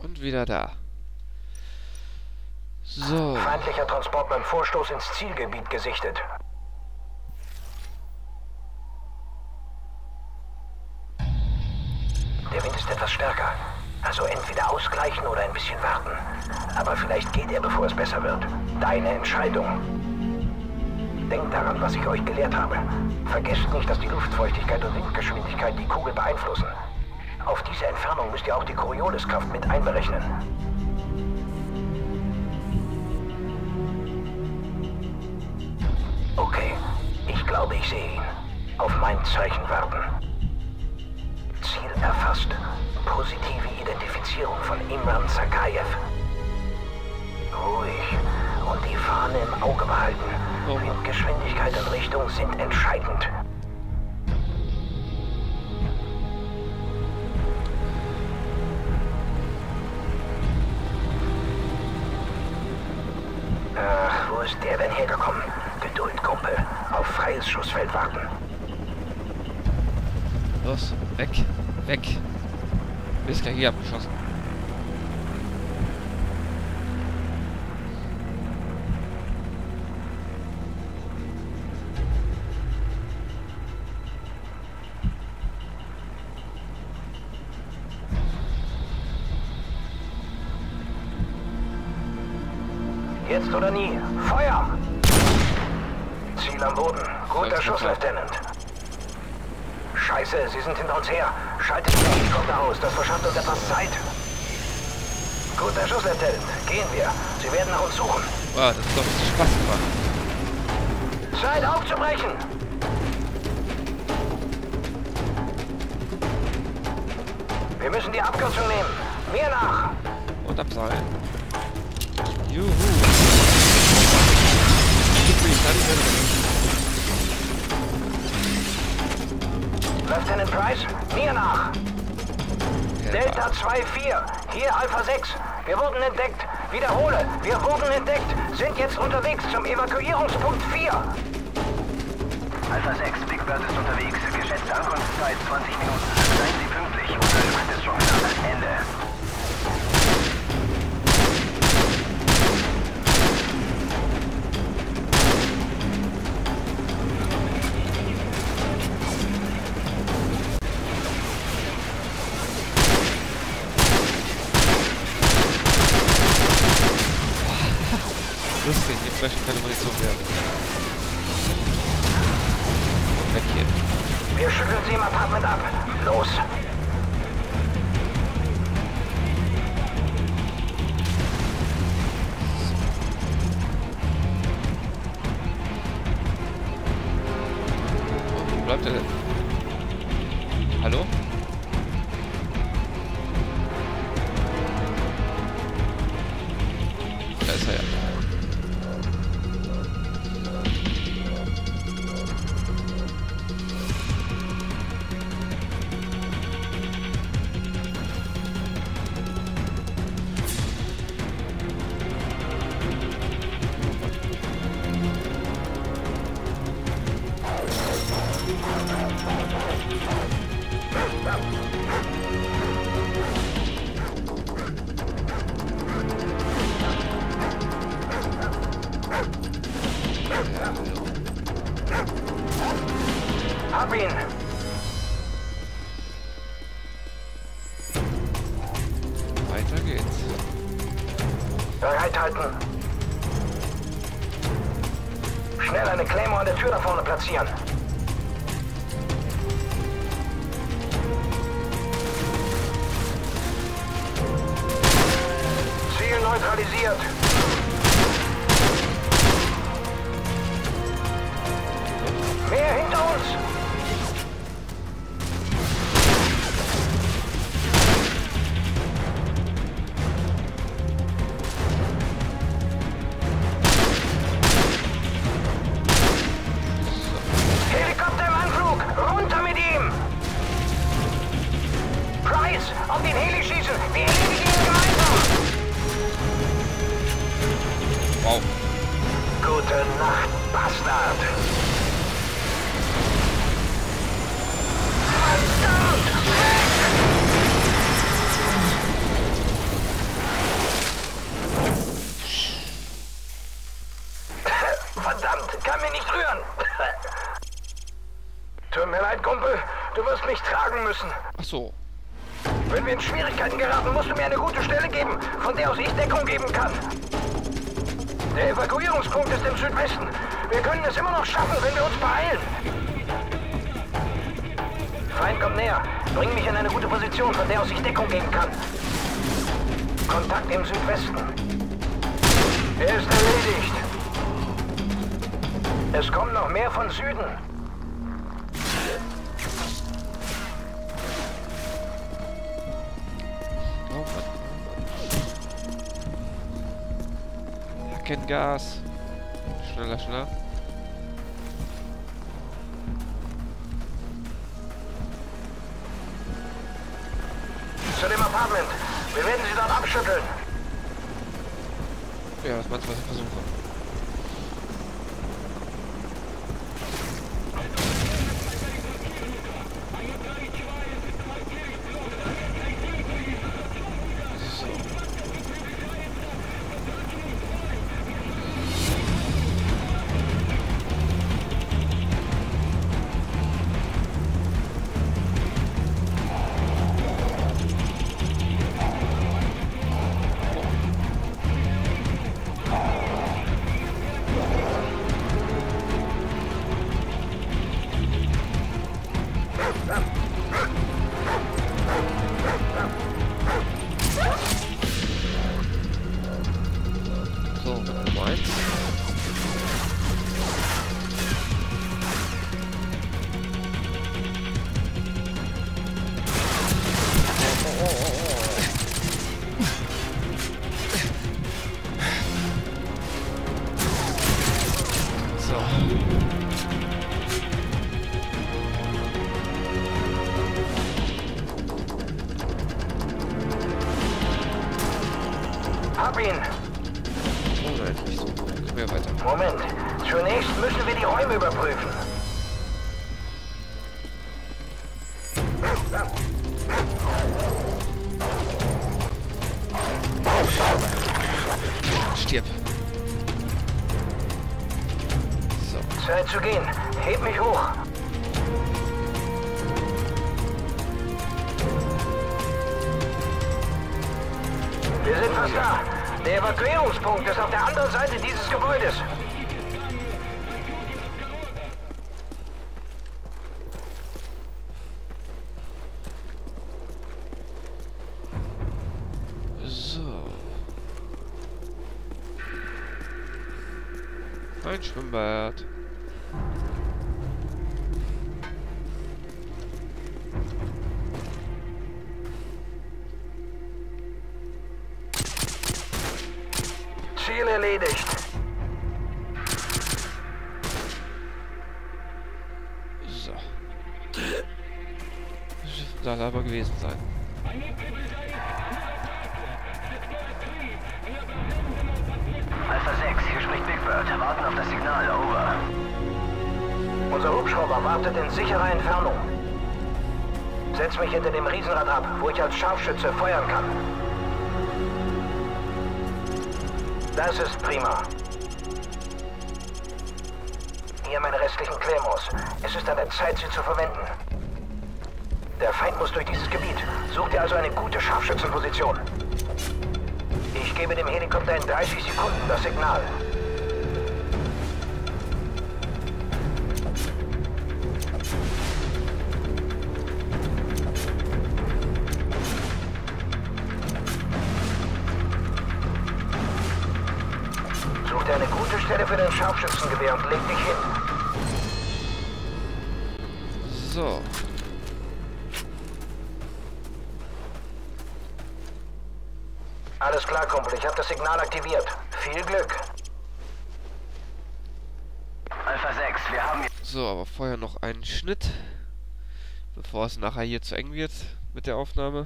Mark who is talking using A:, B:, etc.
A: Und wieder da. So.
B: Feindlicher Transport beim Vorstoß ins Zielgebiet gesichtet. Der Wind ist etwas stärker. Also entweder ausgleichen oder ein bisschen warten. Aber vielleicht geht er, bevor es besser wird. Deine Entscheidung. Denkt daran, was ich euch gelehrt habe. Vergesst nicht, dass die Luftfeuchtigkeit und Windgeschwindigkeit die Kugel beeinflussen. Auf diese Entfernung müsst ihr auch die Corioliskraft mit einberechnen. Okay, ich glaube, ich sehe ihn. Auf mein Zeichen warten. Ziel erfasst. Positive Identifizierung von Imran Zakayev. Ruhig und die Fahne im Auge behalten. Windgeschwindigkeit und Richtung sind entscheidend. Ach, wo ist der denn hergekommen? Geduld, Kumpel. Auf freies Schussfeld warten.
A: Los, weg, weg. Ist gleich hier abgeschossen.
B: Jetzt oder nie. Feuer! Ziel am Boden. Guter Schuss, Lieutenant. Scheiße, sie sind hinter uns her. Schaltet den Helikopter aus. Das verschafft uns etwas Zeit. Guter Schuss, Lieutenant. Gehen wir. Sie werden nach uns suchen.
A: Wow, das hat doch Spaß gemacht.
B: Zeit aufzubrechen! Wir müssen die Abkürzung nehmen. Mir nach!
A: Und abseilen. Juhu.
B: Lieutenant Price, mir nach! Delta 2-4, hier Alpha 6. Wir wurden entdeckt. Wiederhole, wir wurden entdeckt. Sind jetzt unterwegs zum Evakuierungspunkt 4.
C: Alpha 6, Big Bird ist unterwegs. Geschätzte Ankunftszeit 20 Minuten. Seien Sie pünktlich. Unser Lift ist schon knapp. Ende.
A: Lustig, jetzt vielleicht keine Munition mehr. Weg hier.
B: Wir schütteln sie im Apartment ab. Los!
A: Wo bleibt er denn? Hallo? Da ist er ja.
B: Hab ihn!
A: Weiter geht's.
B: Bereithalten! Schnell eine Claymore an der Tür da vorne platzieren. Ziel neutralisiert. Mehr hinter uns! Helikopter im Anflug! Runter mit ihm! Price, auf den Heli schießen! Wir erledigen ihn gemeinsam!
A: Wow.
B: Gute Nacht, Bastard! Verdammt! Kumpel. Du wirst mich tragen müssen.
A: Ach so.
B: Wenn wir in Schwierigkeiten geraten, musst du mir eine gute Stelle geben, von der aus ich Deckung geben kann. Der Evakuierungspunkt ist im Südwesten. Wir können es immer noch schaffen, wenn wir uns beeilen. Feind kommt näher. Bring mich in eine gute Position, von der aus ich Deckung geben kann. Kontakt im Südwesten. Er ist erledigt. Es kommen noch mehr von Süden.
A: Oh Mann. Hackengas. Schneller, schneller.
B: Zu dem Apartment. Wir werden sie dort abschütteln.
A: Ja, was meinst du, was ich versuche? So, Nummer 1. So.
B: Hab ihn.
A: Oh nein, nicht so. Können wir weiter.
B: Moment. Zunächst müssen wir die Räume überprüfen.
A: Stirb. So.
B: Zeit zu gehen. Heb mich hoch. Wir sind fast da. Der Evakuierungspunkt ist auf der anderen Seite dieses Gebäudes.
A: So. Ein Schwimmbad.
B: Ziel erledigt.
A: So. Soll aber gewesen sein.
C: Alpha 6, hier spricht Big Bird. Warten auf das Signal, over.
B: Unser Hubschrauber wartet in sicherer Entfernung. Setz mich hinter dem Riesenrad ab, wo ich als Scharfschütze feuern kann. Das ist prima. Hier meine restlichen Claymores. Es ist an der Zeit, sie zu verwenden. Der Feind muss durch dieses Gebiet. Such dir also eine gute Scharfschützenposition. Ich gebe dem Helikopter in 30 Sekunden das Signal. Such dir eine gute Stelle für dein Scharfschützengewehr und leg dich hin.
A: So.
B: Alles klar, Kumpel. Ich habe das Signal aktiviert. Viel Glück.
C: Alpha 6, wir haben...
A: So, aber vorher noch einen Schnitt. Bevor es nachher hier zu eng wird mit der Aufnahme.